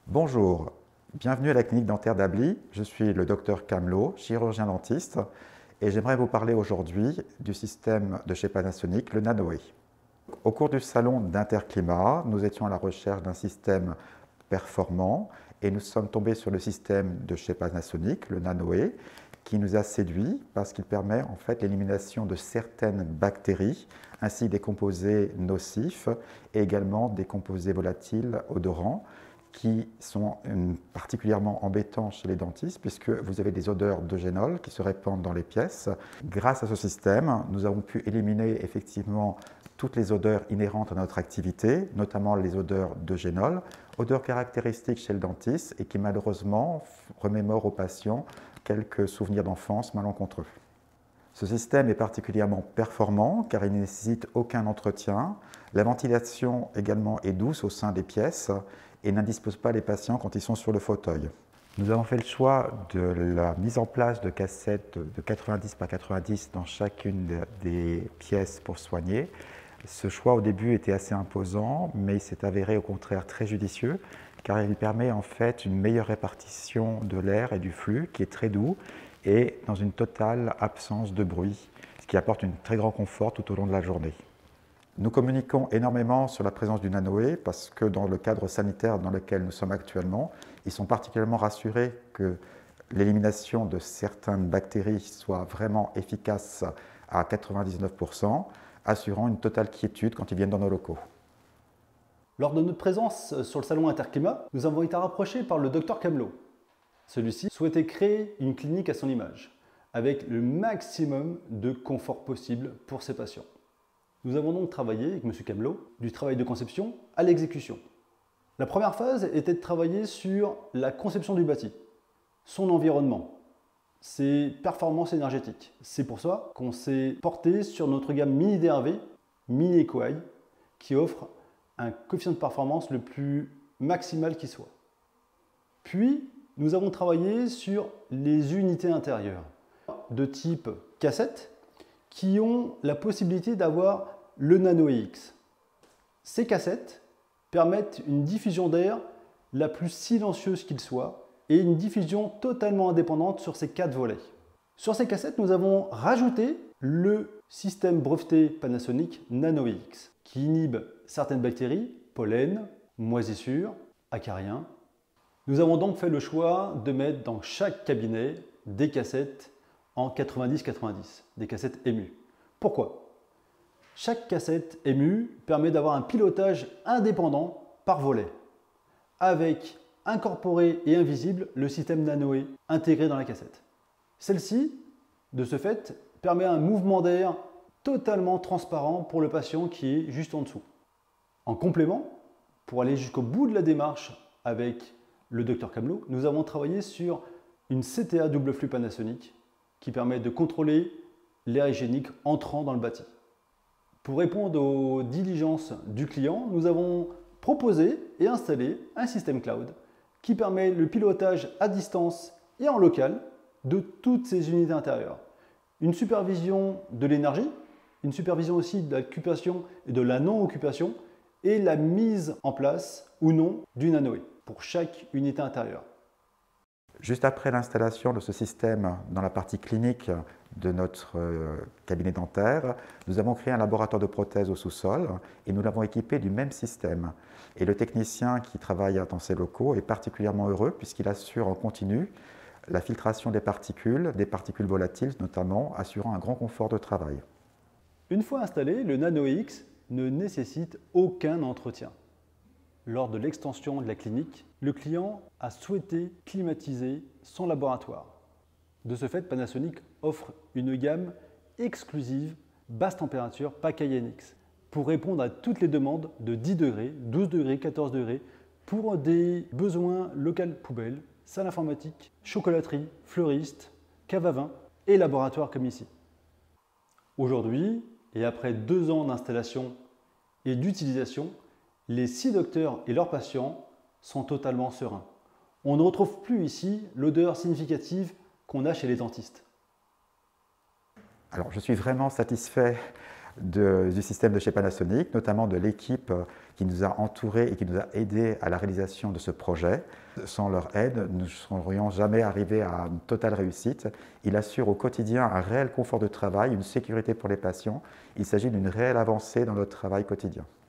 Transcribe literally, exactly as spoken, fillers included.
Bonjour, bienvenue à la clinique dentaire d'Ably. Je suis le docteur Camelot, chirurgien dentiste, et j'aimerais vous parler aujourd'hui du système de chez Panasonic, le Nanoe. Au cours du salon d'Interclimat, nous étions à la recherche d'un système performant et nous sommes tombés sur le système de chez Panasonic, le Nanoe, qui nous a séduits parce qu'il permet en fait l'élimination de certaines bactéries, ainsi des composés nocifs et également des composés volatiles odorants, qui sont particulièrement embêtants chez les dentistes puisque vous avez des odeurs de génol qui se répandent dans les pièces. Grâce à ce système, nous avons pu éliminer effectivement toutes les odeurs inhérentes à notre activité, notamment les odeurs de génol, odeurs caractéristiques chez le dentiste et qui malheureusement remémorent aux patients quelques souvenirs d'enfance malencontreux. Ce système est particulièrement performant car il ne nécessite aucun entretien. La ventilation également est douce au sein des pièces et n'indispose pas les patients quand ils sont sur le fauteuil. Nous avons fait le choix de la mise en place de cassettes de quatre-vingt-dix par quatre-vingt-dix dans chacune des pièces pour soigner. Ce choix au début était assez imposant, mais il s'est avéré au contraire très judicieux car il permet en fait une meilleure répartition de l'air et du flux qui est très doux et dans une totale absence de bruit, ce qui apporte un très grand confort tout au long de la journée. Nous communiquons énormément sur la présence du Nanoe parce que dans le cadre sanitaire dans lequel nous sommes actuellement, ils sont particulièrement rassurés que l'élimination de certaines bactéries soit vraiment efficace à quatre-vingt-dix-neuf pour cent, assurant une totale quiétude quand ils viennent dans nos locaux. Lors de notre présence sur le salon Interclimat, nous avons été rapprochés par le docteur Camelot. Celui-ci souhaitait créer une clinique à son image, avec le maximum de confort possible pour ses patients. Nous avons donc travaillé avec M. Camelot du travail de conception à l'exécution. La première phase était de travailler sur la conception du bâti, son environnement, ses performances énergétiques. C'est pour ça qu'on s'est porté sur notre gamme Mini D R V, Mini EcoEye, qui offre un coefficient de performance le plus maximal qui soit. Puis, nous avons travaillé sur les unités intérieures de type cassette qui ont la possibilité d'avoir le Nanoe X. Ces cassettes permettent une diffusion d'air la plus silencieuse qu'il soit et une diffusion totalement indépendante sur ces quatre volets. Sur ces cassettes, nous avons rajouté le système breveté Panasonic Nanoe X qui inhibe certaines bactéries, pollen, moisissures, acariens. Nous avons donc fait le choix de mettre dans chaque cabinet des cassettes en quatre-vingt-dix quatre-vingt-dix, des cassettes émues. Pourquoi? Chaque cassette émue permet d'avoir un pilotage indépendant par volet, avec incorporé et invisible le système Nanoe intégré dans la cassette. Celle-ci, de ce fait, permet un mouvement d'air totalement transparent pour le patient qui est juste en dessous. En complément, pour aller jusqu'au bout de la démarche avec le docteur Camelot, nous avons travaillé sur une C T A double flux Panasonic qui permet de contrôler l'air hygiénique entrant dans le bâti. Pour répondre aux diligences du client, nous avons proposé et installé un système cloud qui permet le pilotage à distance et en local de toutes ces unités intérieures. Une supervision de l'énergie, une supervision aussi de l'occupation et de la non-occupation et la mise en place ou non du Nanoe pour chaque unité intérieure. Juste après l'installation de ce système dans la partie clinique de notre cabinet dentaire, nous avons créé un laboratoire de prothèses au sous-sol et nous l'avons équipé du même système. Et le technicien qui travaille dans ces locaux est particulièrement heureux puisqu'il assure en continu la filtration des particules, des particules volatiles notamment, assurant un grand confort de travail. Une fois installé, le Nanoe X ne nécessite aucun entretien. Lors de l'extension de la clinique, le client a souhaité climatiser son laboratoire. De ce fait, Panasonic offre une gamme exclusive basse température Pacayenne X pour répondre à toutes les demandes de dix degrés, douze degrés, quatorze degrés pour des besoins locaux poubelles, salle informatique, chocolaterie, fleuriste, cave à vin et laboratoire comme ici. Aujourd'hui, et après deux ans d'installation et d'utilisation, les six docteurs et leurs patients sont totalement sereins. On ne retrouve plus ici l'odeur significative qu'on a chez les dentistes. Alors, je suis vraiment satisfait de, du système de chez Panasonic, notamment de l'équipe qui nous a entourés et qui nous a aidés à la réalisation de ce projet. Sans leur aide, nous ne serions jamais arrivés à une totale réussite. Il assure au quotidien un réel confort de travail, une sécurité pour les patients. Il s'agit d'une réelle avancée dans notre travail quotidien.